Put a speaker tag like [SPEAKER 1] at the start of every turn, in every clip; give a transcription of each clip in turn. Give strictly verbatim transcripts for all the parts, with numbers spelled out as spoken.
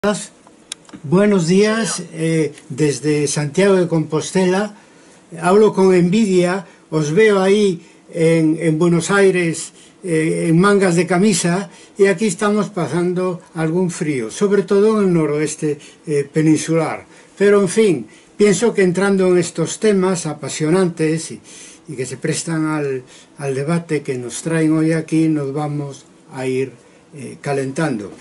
[SPEAKER 1] Buenos días, eh, desde Santiago de Compostela. Hablo con envidia, os veo ahí en, en Buenos Aires eh, en mangas de camisa, y aquí estamos pasando algún frío, sobre todo en el noroeste eh, peninsular. Pero en fin, pienso que entrando en estos temas apasionantes y, y que se prestan al, al debate que nos traen hoy aquí, nos vamos a ir eh, calentando.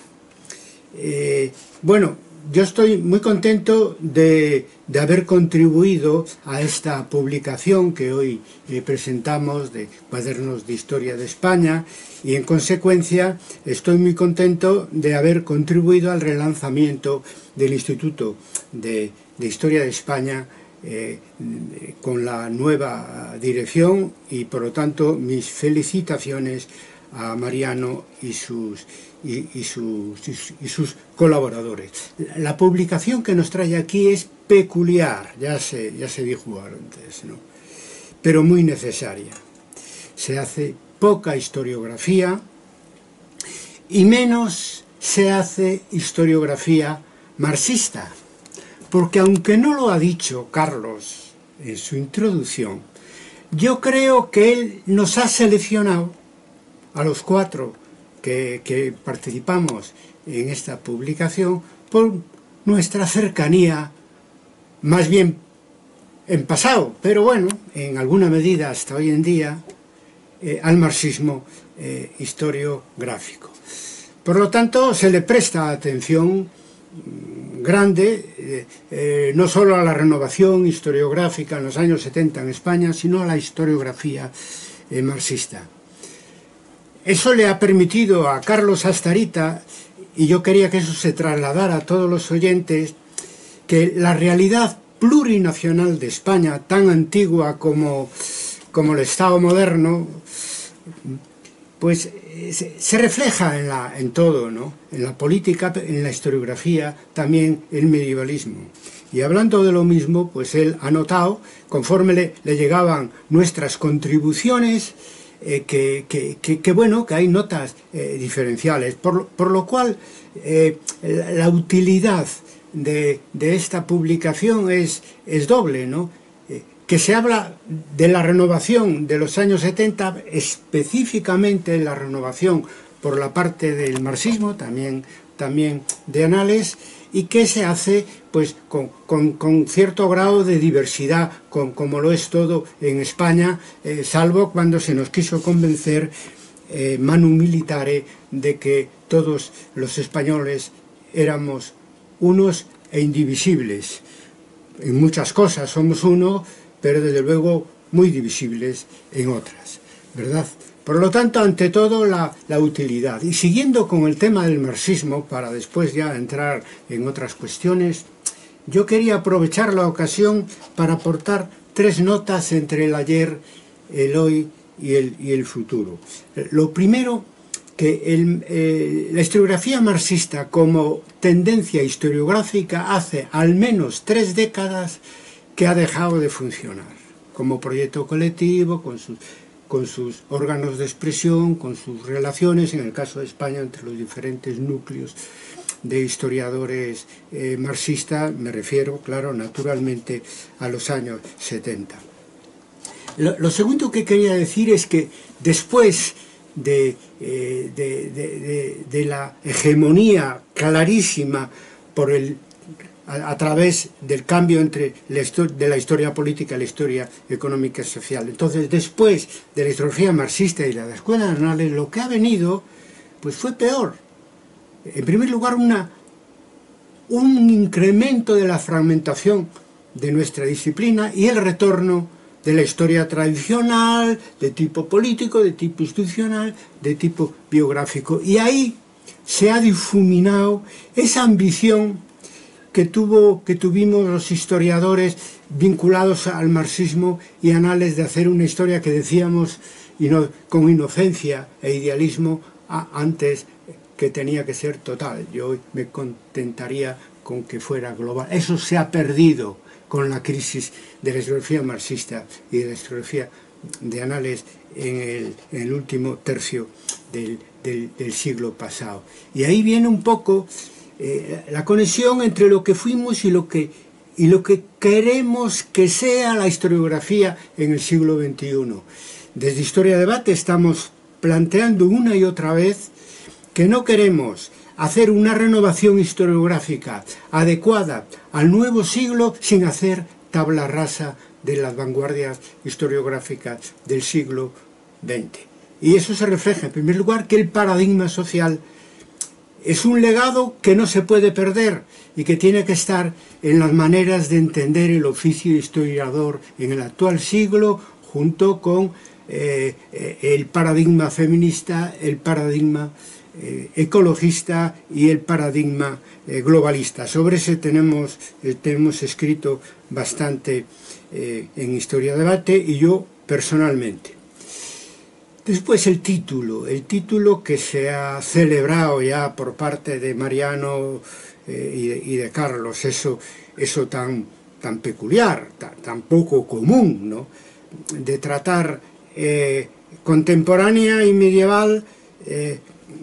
[SPEAKER 1] Eh, bueno, yo estoy muy contento de, de haber contribuido a esta publicación que hoy eh, presentamos de Cuadernos de Historia de España, y en consecuencia estoy muy contento de haber contribuido al relanzamiento del Instituto de, de Historia de España eh, con la nueva dirección, y por lo tanto mis felicitaciones a Mariano y sus, y, y, sus, y sus colaboradores. La publicación que nos trae aquí es peculiar, ya se, ya se dijo antes, ¿no? Pero muy necesaria. Se hace poca historiografía y menos se hace historiografía marxista, porque aunque no lo ha dicho Carlos en su introducción, yo creo que él nos ha seleccionado a los cuatro que, que participamos en esta publicación por nuestra cercanía, más bien en pasado, pero bueno, en alguna medida hasta hoy en día, eh, al marxismo eh, historiográfico. Por lo tanto, se le presta atención grande, eh, eh, no solo a la renovación historiográfica en los años setenta en España, sino a la historiografía eh, marxista. Eso le ha permitido a Carlos Astarita, y yo quería que eso se trasladara a todos los oyentes, que la realidad plurinacional de España, tan antigua como, como el Estado moderno, pues se refleja en, la, en todo, ¿no? En la política, en la historiografía, también el medievalismo. Y hablando de lo mismo, pues él ha notado, conforme le, le llegaban nuestras contribuciones, Eh, que, que, que, que bueno, que hay notas eh, diferenciales, por, por lo cual eh, la, la utilidad de, de esta publicación es, es doble, ¿no? Eh, que se habla de la renovación de los años setenta, específicamente la renovación por la parte del marxismo, también, también de Anales, y que se hace pues con, con, con cierto grado de diversidad, con, como lo es todo en España, eh, salvo cuando se nos quiso convencer eh, manu militare de que todos los españoles éramos unos e indivisibles. En muchas cosas somos uno, pero desde luego muy divisibles en otras, ¿verdad? Por lo tanto, ante todo, la, la utilidad. Y siguiendo con el tema del marxismo, para después ya entrar en otras cuestiones, yo quería aprovechar la ocasión para aportar tres notas entre el ayer, el hoy y el, y el futuro. Lo primero, que el, eh, la historiografía marxista como tendencia historiográfica hace al menos tres décadas que ha dejado de funcionar, como proyecto colectivo, con sus... con sus órganos de expresión, con sus relaciones, en el caso de España, entre los diferentes núcleos de historiadores eh, marxistas, me refiero, claro, naturalmente, a los años setenta. Lo, lo segundo que quería decir es que después de, eh, de, de, de, de la hegemonía clarísima por el a través del cambio entre la de la historia política y la historia económica y social. Entonces, después de la historiografía marxista y la de la Escuela de Anales, lo que ha venido pues fue peor. En primer lugar, una, un incremento de la fragmentación de nuestra disciplina y el retorno de la historia tradicional, de tipo político, de tipo institucional, de tipo biográfico. Y ahí se ha difuminado esa ambición que, tuvo, que tuvimos los historiadores vinculados al marxismo y Anales, de hacer una historia que decíamos con inocencia e idealismo a, antes que tenía que ser total. Yo me contentaría con que fuera global. Eso se ha perdido con la crisis de la historiografía marxista y de la historiografía de Anales en el, en el último tercio del, del, del siglo pasado. Y ahí viene un poco eh, la conexión entre lo que fuimos y lo que, y lo que queremos que sea la historiografía en el siglo veintiuno. Desde Historia Debate estamos planteando una y otra vez que no queremos hacer una renovación historiográfica adecuada al nuevo siglo sin hacer tabla rasa de las vanguardias historiográficas del siglo veinte. Y eso se refleja, en primer lugar, que el paradigma social es un legado que no se puede perder y que tiene que estar en las maneras de entender el oficio historiador en el actual siglo, junto con eh, el paradigma feminista, el paradigma eh, ecologista y el paradigma eh, globalista. Sobre ese tenemos, eh, tenemos escrito bastante eh, en Historia Debate y yo personalmente. Después el título, el título que se ha celebrado ya por parte de Mariano eh, y, de, y de Carlos, eso, eso tan, tan peculiar, tan, tan poco común, ¿no? De tratar eh, contemporánea y medieval eh,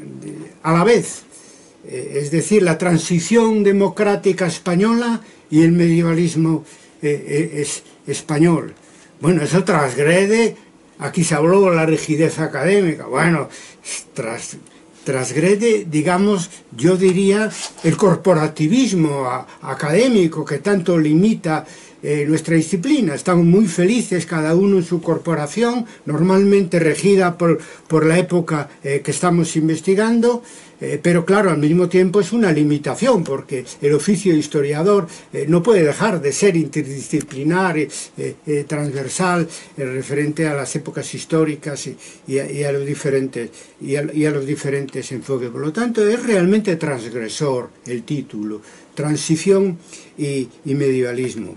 [SPEAKER 1] a la vez, eh, es decir, la transición democrática española y el medievalismo eh, es, español. Bueno, eso transgrede. Aquí se habló de la rigidez académica. Bueno, tras, transgrede, digamos, yo diría, el corporativismo a, académico que tanto limita eh, nuestra disciplina. Estamos muy felices cada uno en su corporación, normalmente regida por, por la época eh, que estamos investigando, eh, pero claro, al mismo tiempo es una limitación, porque el oficio de historiador eh, no puede dejar de ser interdisciplinar, eh, eh, transversal, eh, referente a las épocas históricas y, y, a, y, a los diferentes, y, a, y a los diferentes enfoques. Por lo tanto, es realmente transgresor el título, transición y, y medievalismo.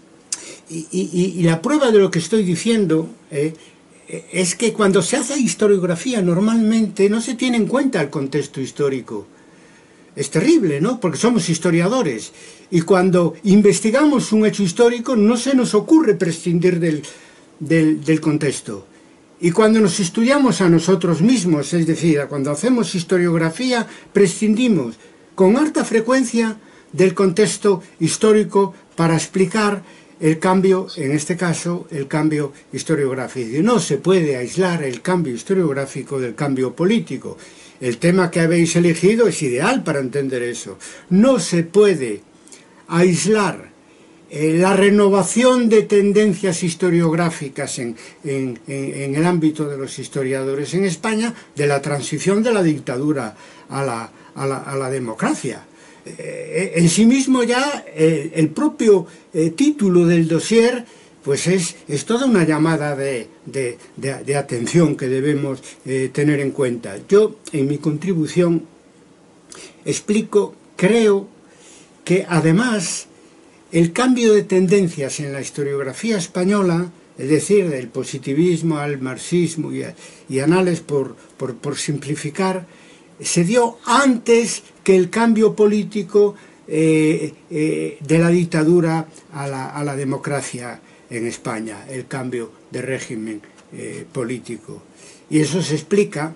[SPEAKER 1] Y, y, y la prueba de lo que estoy diciendo eh, es que cuando se hace historiografía normalmente no se tiene en cuenta el contexto histórico. Es terrible, ¿no? Porque somos historiadores y cuando investigamos un hecho histórico no se nos ocurre prescindir del, del, del contexto. Y cuando nos estudiamos a nosotros mismos, es decir, cuando hacemos historiografía, prescindimos con alta frecuencia del contexto histórico para explicar el cambio, en este caso, el cambio historiográfico. No se puede aislar el cambio historiográfico del cambio político. El tema que habéis elegido es ideal para entender eso. No se puede aislar eh, la renovación de tendencias historiográficas en, en, en, en el ámbito de los historiadores en España de la transición de la dictadura a la, a la, a la democracia. Eh, en sí mismo ya eh, el propio eh, título del dossier pues es, es toda una llamada de, de, de, de atención que debemos eh, tener en cuenta. Yo en mi contribución explico, creo que además el cambio de tendencias en la historiografía española, es decir, del positivismo al marxismo y, a, y anales por, por, por simplificar, se dio antes que el cambio político eh, eh, de la dictadura a la, a la democracia en España, el cambio de régimen eh, político. Y eso se explica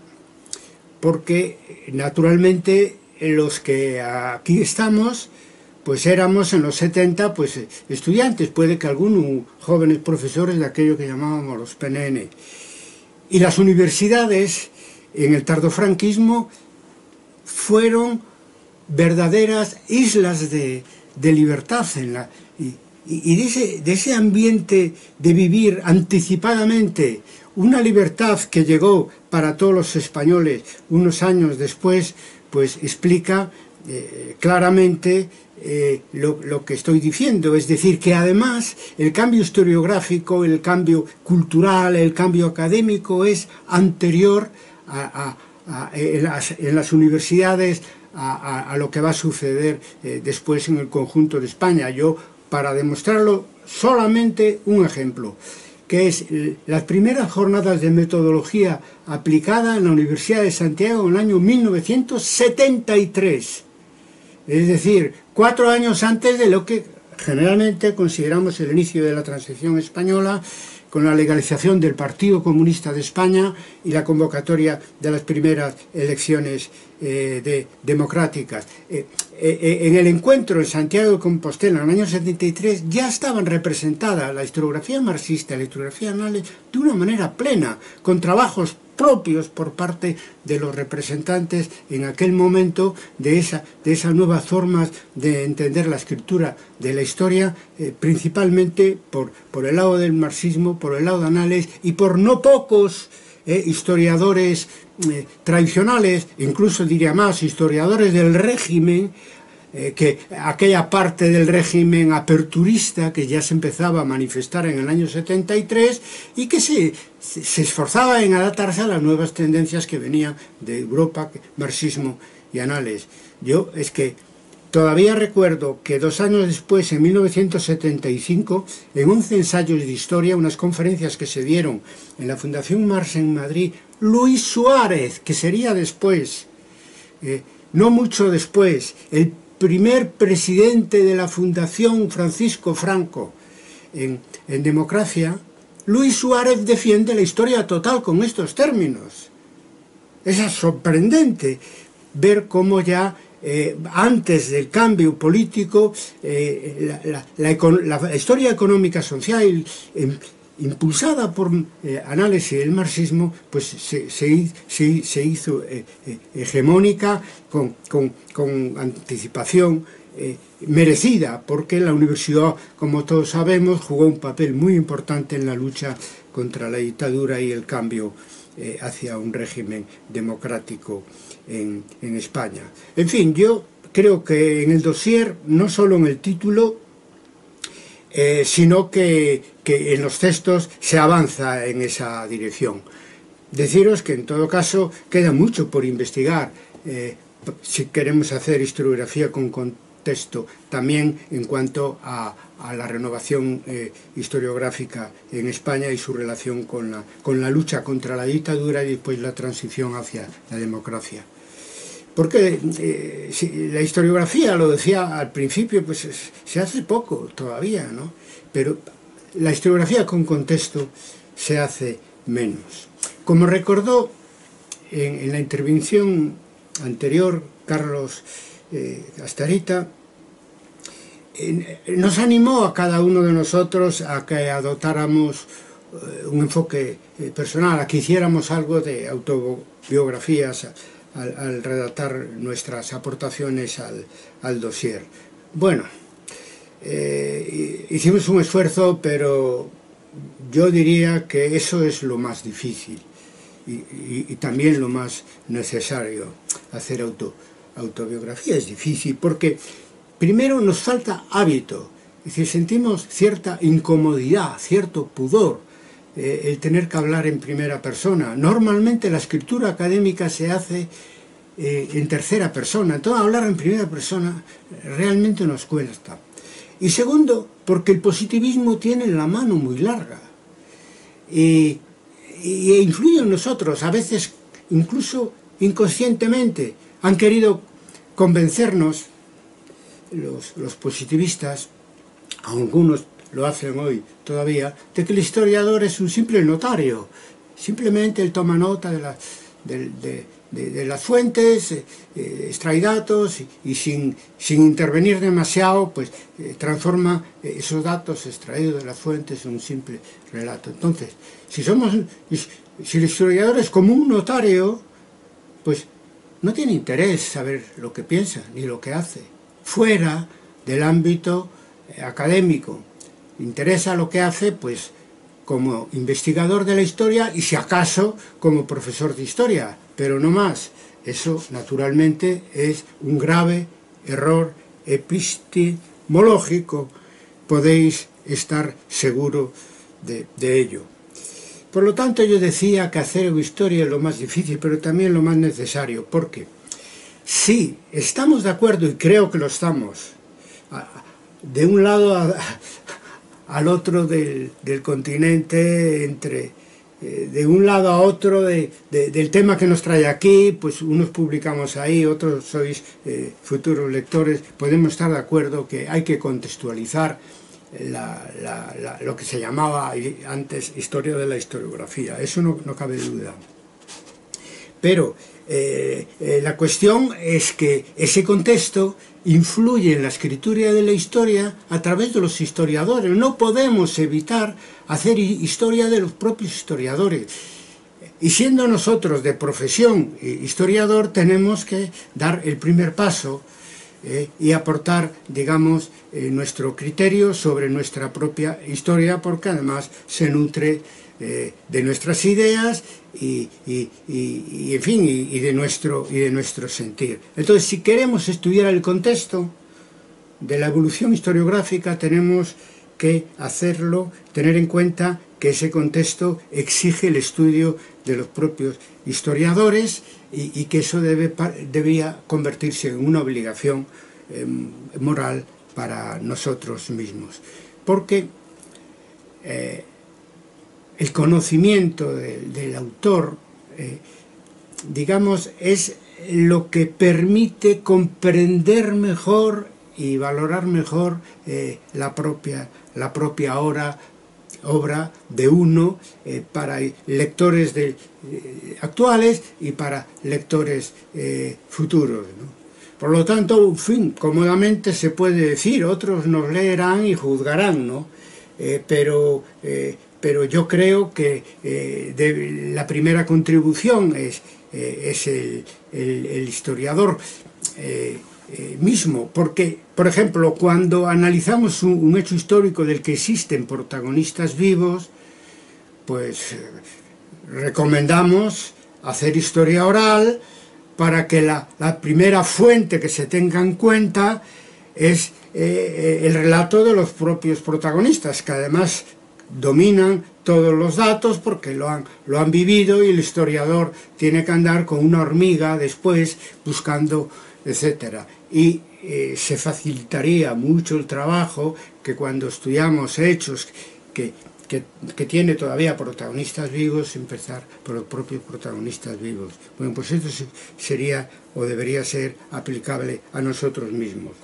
[SPEAKER 1] porque, naturalmente, los que aquí estamos, pues éramos en los setenta pues, estudiantes, puede que algunos jóvenes profesores de aquello que llamábamos los P N N. Y las universidades, en el tardofranquismo, fueron verdaderas islas de, de libertad en la, y, y de, ese, de ese ambiente de vivir anticipadamente una libertad que llegó para todos los españoles unos años después, pues explica eh, claramente eh, lo, lo que estoy diciendo, es decir, que además el cambio historiográfico, el cambio cultural, el cambio académico es anterior a, a En las, en las universidades a, a, a lo que va a suceder eh, después en el conjunto de España. Yo, para demostrarlo, solamente un ejemplo, que es las primeras jornadas de metodología aplicada en la Universidad de Santiago en el año mil novecientos setenta y tres. Es decir, cuatro años antes de lo que generalmente consideramos el inicio de la transición española con la legalización del Partido Comunista de España y la convocatoria de las primeras elecciones eh, de, democráticas. Eh, eh, en el encuentro en Santiago de Compostela en el año setenta y tres ya estaban representadas la historiografía marxista y la historiografía anales de una manera plena, con trabajos propios por parte de los representantes en aquel momento de, esa, de esas nuevas formas de entender la escritura de la historia, eh, principalmente por, por el lado del marxismo, por el lado de Anales y por no pocos eh, historiadores eh, tradicionales, incluso diría más, historiadores del régimen, eh, que aquella parte del régimen aperturista que ya se empezaba a manifestar en el año setenta y tres y que se, se esforzaba en adaptarse a las nuevas tendencias que venían de Europa, marxismo y Anales. Yo es que todavía recuerdo que dos años después, en mil novecientos setenta y cinco, en once ensayos de historia, unas conferencias que se dieron en la Fundación Marx en Madrid, Luis Suárez, que sería después, eh, no mucho después, el primer presidente de la Fundación Francisco Franco en, en democracia, Luis Suárez defiende la historia total con estos términos. Es sorprendente ver cómo ya eh, antes del cambio político eh, la, la, la, la historia económica social eh, impulsada por eh, Análisis del marxismo, pues se, se, se, se hizo eh, eh, hegemónica con, con, con anticipación eh, merecida, porque la universidad, como todos sabemos, jugó un papel muy importante en la lucha contra la dictadura y el cambio eh, hacia un régimen democrático en, en España. En fin, yo creo que en el dossier, no solo en el título, eh, sino que, que en los textos se avanza en esa dirección. Deciros que en todo caso queda mucho por investigar, eh, si queremos hacer historiografía con contexto, también en cuanto a, a la renovación eh, historiográfica en España y su relación con la, con la lucha contra la dictadura y después la transición hacia la democracia. Porque eh, si la historiografía, lo decía al principio, pues es, se hace poco todavía, ¿no? Pero la historiografía con contexto se hace menos. Como recordó en, en la intervención anterior Carlos eh, Astarita, eh, nos animó a cada uno de nosotros a que adoptáramos eh, un enfoque eh, personal, a que hiciéramos algo de autobiografías, Al, al redactar nuestras aportaciones al, al dossier. Bueno, eh, hicimos un esfuerzo, pero yo diría que eso es lo más difícil y, y, y también lo más necesario. Hacer auto, autobiografía es difícil porque primero nos falta hábito, es decir, sentimos cierta incomodidad, cierto pudor, Eh, el tener que hablar en primera persona. Normalmente la escritura académica se hace eh, en tercera persona, entonces hablar en primera persona realmente nos cuesta. Y segundo, porque el positivismo tiene la mano muy larga y, y influye en nosotros, a veces incluso inconscientemente. Han querido convencernos los, los positivistas, algunos lo hacen hoy todavía, de que el historiador es un simple notario. Simplemente él toma nota de, la, de, de, de, de las fuentes, eh, extrae datos y, y sin, sin intervenir demasiado, pues eh, transforma esos datos extraídos de las fuentes en un simple relato. Entonces, si, somos, si el historiador es como un notario, pues no tiene interés saber lo que piensa ni lo que hace, fuera del ámbito eh, académico. Interesa lo que hace, pues, como investigador de la historia y, si acaso, como profesor de historia, pero no más. Eso, naturalmente, es un grave error epistemológico. Podéis estar seguro de, de ello. Por lo tanto, yo decía que hacer historia es lo más difícil, pero también lo más necesario, porque si estamos de acuerdo, y creo que lo estamos, de un lado a, al otro del, del continente, entre eh, de un lado a otro de, de, del tema que nos trae aquí, pues unos publicamos ahí, otros sois eh, futuros lectores, podemos estar de acuerdo que hay que contextualizar la, la, la, lo que se llamaba antes historia de la historiografía, eso no, no cabe duda. Pero eh, eh, la cuestión es que ese contexto influye en la escritura de la historia a través de los historiadores. No podemos evitar hacer historia de los propios historiadores. Y siendo nosotros de profesión historiador, tenemos que dar el primer paso eh, y aportar, digamos, eh, nuestro criterio sobre nuestra propia historia, porque además se nutre eh, de nuestras ideas y, y, y, y en fin, y, y, de nuestro, y de nuestro sentir. Entonces, si queremos estudiar el contexto de la evolución historiográfica, tenemos que hacerlo, tener en cuenta que ese contexto exige el estudio de los propios historiadores y, y que eso debe, debía convertirse en una obligación eh, moral para nosotros mismos. Porque eh, el conocimiento de, del autor, eh, digamos, es lo que permite comprender mejor y valorar mejor eh, la propia, la propia obra, obra de uno eh, para lectores de, eh, actuales y para lectores eh, futuros, ¿no? Por lo tanto, en fin, cómodamente se puede decir, otros nos leerán y juzgarán, ¿no? Eh, pero, eh, pero yo creo que eh, de, la primera contribución es, eh, es el, el, el historiador eh, eh, mismo, porque, por ejemplo, cuando analizamos un, un hecho histórico del que existen protagonistas vivos, pues eh, recomendamos hacer historia oral para que la, la primera fuente que se tenga en cuenta es eh, el relato de los propios protagonistas, que además dominan todos los datos porque lo han, lo han vivido, y el historiador tiene que andar con una hormiga después buscando, etcétera. Y eh, se facilitaría mucho el trabajo que cuando estudiamos hechos que, que, que tiene todavía protagonistas vivos, empezar por los propios protagonistas vivos. Bueno, pues esto sería o debería ser aplicable a nosotros mismos.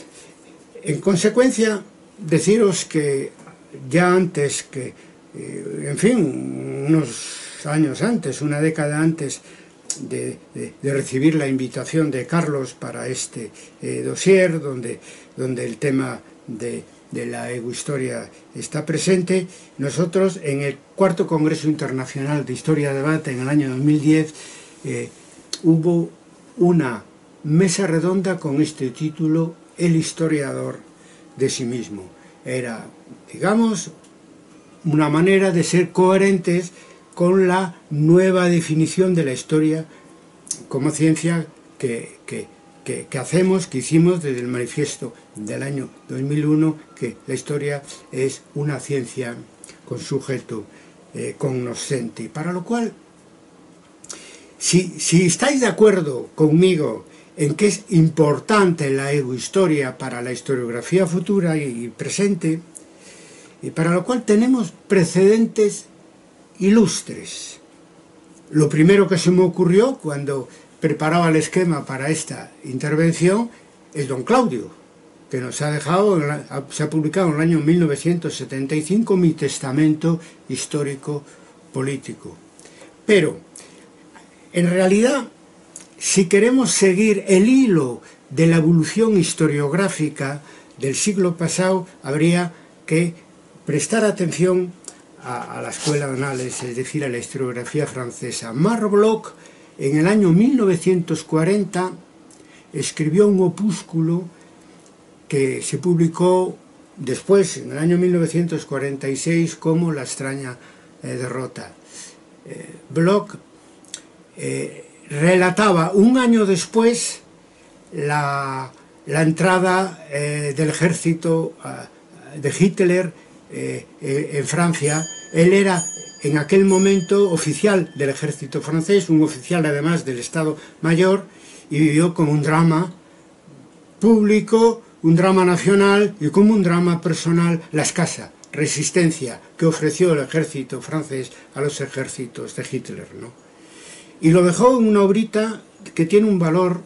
[SPEAKER 1] En consecuencia, deciros que ya antes que, eh, en fin, unos años antes, una década antes de, de, de recibir la invitación de Carlos para este eh, dossier, donde, donde el tema de, de la egohistoria está presente, nosotros en el cuarto Congreso Internacional de Historia Debate en el año dos mil diez eh, hubo una mesa redonda con este título, El historiador de sí mismo. Era, digamos, una manera de ser coherentes con la nueva definición de la historia como ciencia que, que, que, que hacemos, que hicimos desde el manifiesto del año dos mil uno, que la historia es una ciencia con sujeto eh, cognoscente. Para lo cual, si, si estáis de acuerdo conmigo en que es importante la egohistoria para la historiografía futura y presente, y para lo cual tenemos precedentes ilustres. Lo primero que se me ocurrió cuando preparaba el esquema para esta intervención es don Claudio, que nos ha dejado, se ha publicado en el año mil novecientos setenta y cinco Mi testamento histórico político. Pero, en realidad, si queremos seguir el hilo de la evolución historiográfica del siglo pasado, habría que prestar atención a, a la escuela de análisis, es decir, a la historiografía francesa. Marc Bloch, en el año mil novecientos cuarenta, escribió un opúsculo que se publicó después, en el año mil novecientos cuarenta y seis, como La extraña eh, derrota. Eh, Bloch eh, relataba un año después la, la entrada eh, del ejército uh, de Hitler eh, eh, en Francia. Él era en aquel momento oficial del ejército francés, un oficial además del Estado Mayor, y vivió como un drama público, un drama nacional y como un drama personal la escasa resistencia que ofreció el ejército francés a los ejércitos de Hitler, ¿no? Y lo dejó en una obrita que tiene un valor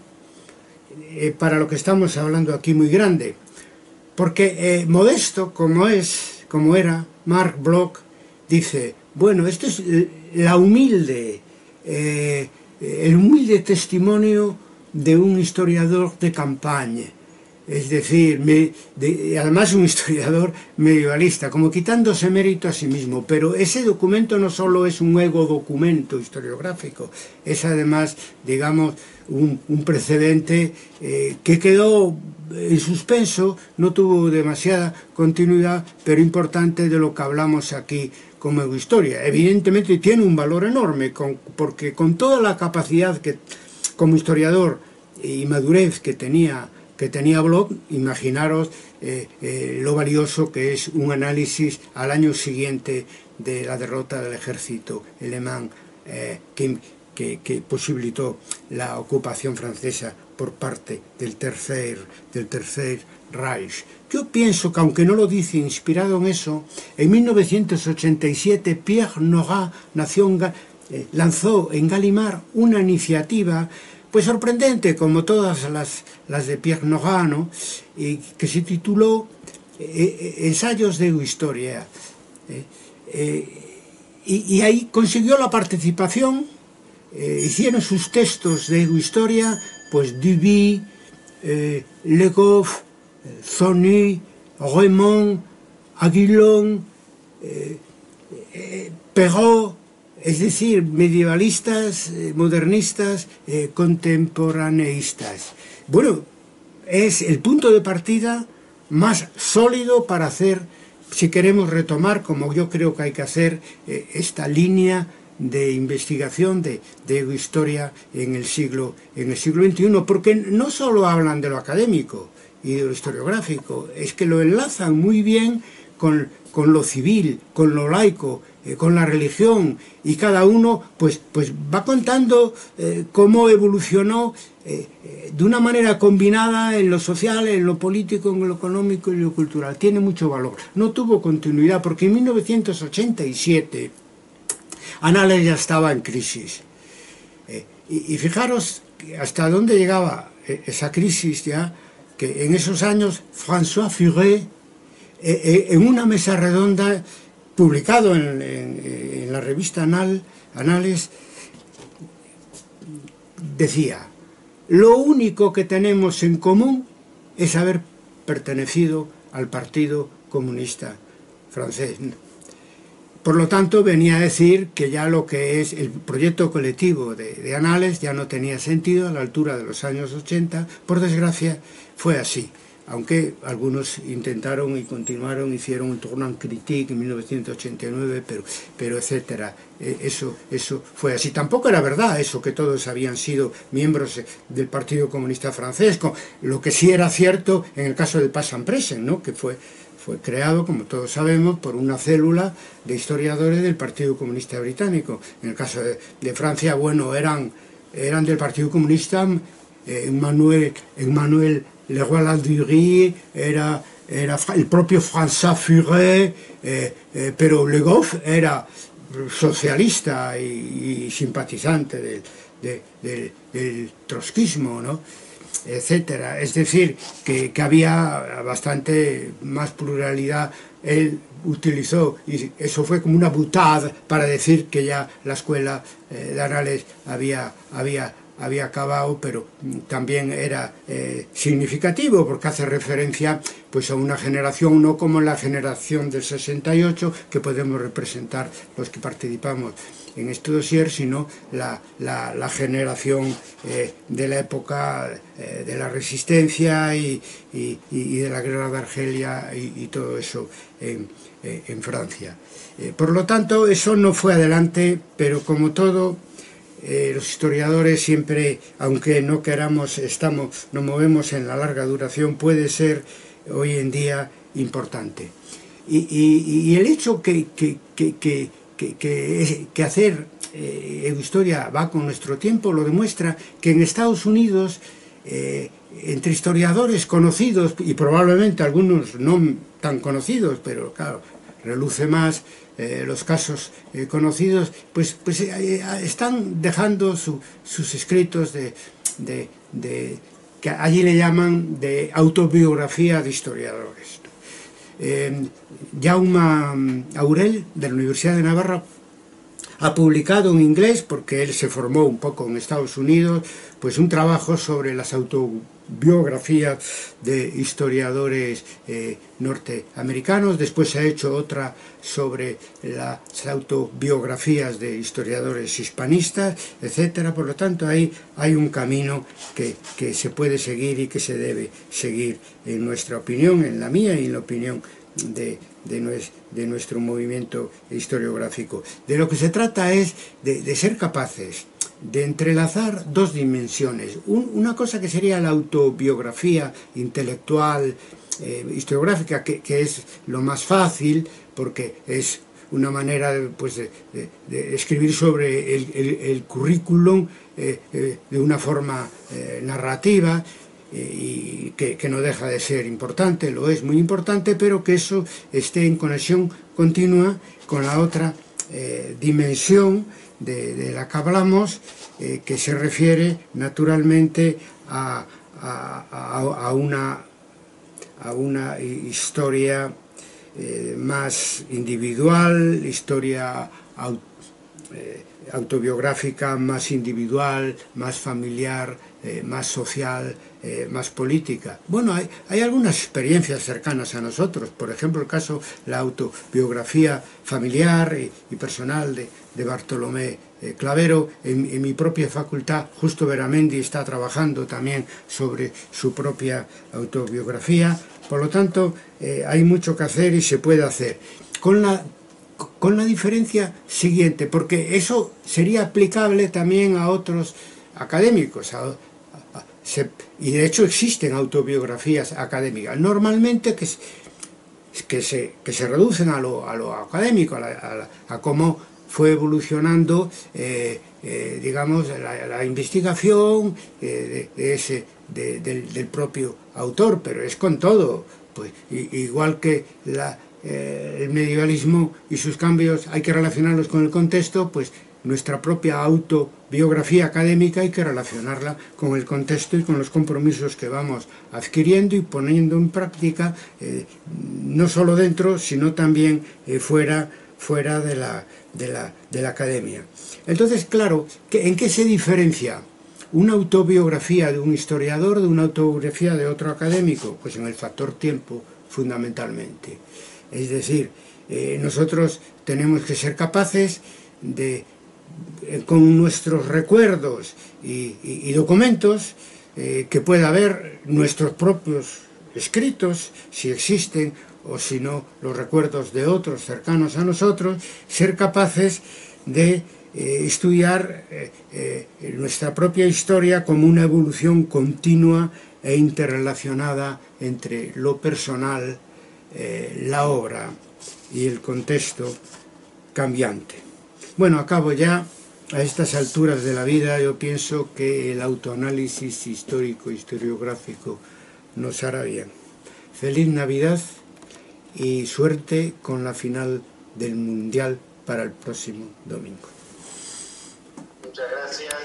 [SPEAKER 1] eh, para lo que estamos hablando aquí muy grande, porque eh, modesto como es, como era, Marc Bloch dice, bueno, esto es la humilde, eh, el humilde testimonio de un historiador de campaña, es decir, me, de, además un historiador medievalista, como quitándose mérito a sí mismo, pero ese documento no solo es un ego documento historiográfico, es además, digamos, un, un precedente eh, que quedó en suspenso, no tuvo demasiada continuidad, pero importante de lo que hablamos aquí como egohistoria. Evidentemente tiene un valor enorme, con, porque con toda la capacidad que como historiador y madurez que tenía que tenía Bloch, imaginaros eh, eh, lo valioso que es un análisis al año siguiente de la derrota del ejército alemán eh, que, que, que posibilitó la ocupación francesa por parte del tercer, del tercer Reich. Yo pienso que, aunque no lo dice inspirado en eso, en mil novecientos ochenta y siete Pierre Nora nació en, eh, lanzó en Gallimard una iniciativa pues sorprendente, como todas las, las de Pierre Nora, ¿no? Y que se tituló eh, Ensayos de Historia. Eh, eh, y, y ahí consiguió la participación, eh, hicieron sus textos de historia, pues Duby, eh, Le Goff, Zony, Raymond, Aguilon, eh, eh, Perrault, es decir, medievalistas, eh, modernistas, eh, contemporaneístas. Bueno, es el punto de partida más sólido para hacer, si queremos retomar, como yo creo que hay que hacer, eh, esta línea de investigación de, de historia en el siglo, en el siglo veintiuno, porque no solo hablan de lo académico y de lo historiográfico, es que lo enlazan muy bien con, con lo civil, con lo laico, eh, con la religión, y cada uno pues, pues va contando eh, cómo evolucionó eh, eh, de una manera combinada en lo social, en lo político, en lo económico y en lo cultural. Tiene mucho valor. No tuvo continuidad porque en mil novecientos ochenta y siete Annales ya estaba en crisis. Eh, y, y fijaros hasta dónde llegaba esa crisis ya, que en esos años François Furet, eh, en una mesa redonda, publicado en, en, en la revista Anal, Annales, decía, lo único que tenemos en común es haber pertenecido al Partido Comunista Francés. Por lo tanto, venía a decir que ya lo que es el proyecto colectivo de, de Annales ya no tenía sentido a la altura de los años ochenta. Por desgracia, fue así. Aunque algunos intentaron y continuaron, hicieron un tournant critique en mil novecientos ochenta y nueve, pero, pero etcétera. Eso, eso fue así. Tampoco era verdad eso, que todos habían sido miembros del Partido Comunista Francés. Lo que sí era cierto en el caso del Pass and Present, ¿no? Que fue... fue creado, como todos sabemos, por una célula de historiadores del Partido Comunista Británico. En el caso de, de Francia, bueno, eran, eran del Partido Comunista, eh, Emmanuel, Emmanuel Leroy-Ladurie, era, era el propio François Furet, eh, eh, pero Le Goff era socialista y, y simpatizante del, de, de, del trotskismo, ¿no? Etcétera. Es decir, que, que había bastante más pluralidad. Él utilizó, y eso fue como una boutade para decir que ya la escuela eh, de Annales había, había, había acabado, pero también era eh, significativo porque hace referencia pues, a una generación, no como la generación del sesenta y ocho, que podemos representar los que participamos en este dossier, sino la, la, la generación eh, de la época eh, de la resistencia y, y, y de la guerra de Argelia y, y todo eso en, eh, en Francia. Eh, por lo tanto, eso no fue adelante, pero como todo, eh, los historiadores siempre, aunque no queramos, estamos, nos movemos en la larga duración, puede ser hoy en día importante. Y, y, y el hecho que, que, que, que Que, que, que hacer eh, historia va con nuestro tiempo lo demuestra que en Estados Unidos eh, entre historiadores conocidos y probablemente algunos no tan conocidos, pero claro, reluce más, eh, los casos eh, conocidos, pues, pues eh, están dejando su, sus escritos de, de, de, que allí le llaman de autobiografía de historiadores. Eh, Jaume Aurel, de la Universidad de Navarra, ha publicado en inglés, porque él se formó un poco en Estados Unidos, pues un trabajo sobre las autobiografías de historiadores eh, norteamericanos. Después se ha hecho otra sobre las autobiografías de historiadores hispanistas, etcétera. Por lo tanto, ahí hay un camino que, que se puede seguir y que se debe seguir, en nuestra opinión, en la mía y en la opinión de, de, nues, de nuestro movimiento historiográfico. De lo que se trata es de, de ser capaces de entrelazar dos dimensiones. Un, una cosa que sería la autobiografía intelectual, eh, historiográfica, que, que es lo más fácil, porque es una manera de, pues, de, de, de escribir sobre el, el, el currículum eh, eh, de una forma eh, narrativa, y que, que no deja de ser importante, lo es muy importante, pero que eso esté en conexión continua con la otra eh, dimensión de, de la que hablamos, eh, que se refiere naturalmente a, a, a, a, una, a una historia eh, más individual, historia aut, eh, autobiográfica más individual, más familiar, eh, más social, eh, más política. Bueno, hay, hay algunas experiencias cercanas a nosotros, por ejemplo el caso, la autobiografía familiar y, y personal de, de Bartolomé eh, Clavero. En, en mi propia facultad, Justo Beramendi está trabajando también sobre su propia autobiografía. Por lo tanto, eh, hay mucho que hacer y se puede hacer. Con la con la diferencia siguiente, porque eso sería aplicable también a otros académicos, a, a, a, se, y de hecho existen autobiografías académicas, normalmente que, que, se, que se reducen a lo, a lo académico, a, la, a, la, a cómo fue evolucionando, eh, eh, digamos, la, la investigación eh, de, de ese, de, del, del propio autor, pero es con todo, pues, y, igual que la Eh, el medievalismo y sus cambios hay que relacionarlos con el contexto, pues nuestra propia autobiografía académica hay que relacionarla con el contexto y con los compromisos que vamos adquiriendo y poniendo en práctica, eh, no solo dentro, sino también eh, fuera, fuera de, la, de, la, de la academia. Entonces, claro, ¿en qué se diferencia una autobiografía de un historiador de una autobiografía de otro académico? Pues en el factor tiempo, fundamentalmente. Es decir, eh, nosotros tenemos que ser capaces de, eh, con nuestros recuerdos y, y, y documentos, eh, que pueda haber nuestros propios escritos, si existen, o si no, los recuerdos de otros cercanos a nosotros, ser capaces de eh, estudiar eh, eh, nuestra propia historia como una evolución continua e interrelacionada entre lo personal, Eh, la obra y el contexto cambiante. Bueno, acabo ya. A estas alturas de la vida yo pienso que el autoanálisis histórico, historiográfico nos hará bien. Feliz Navidad y suerte con la final del Mundial para el próximo domingo.
[SPEAKER 2] Muchas gracias.